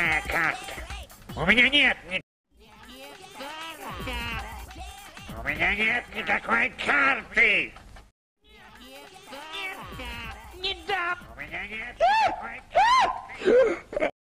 Какая карта? У меня нет ни... У меня нет никакой карты! Не дам! У меня нет никакой карты!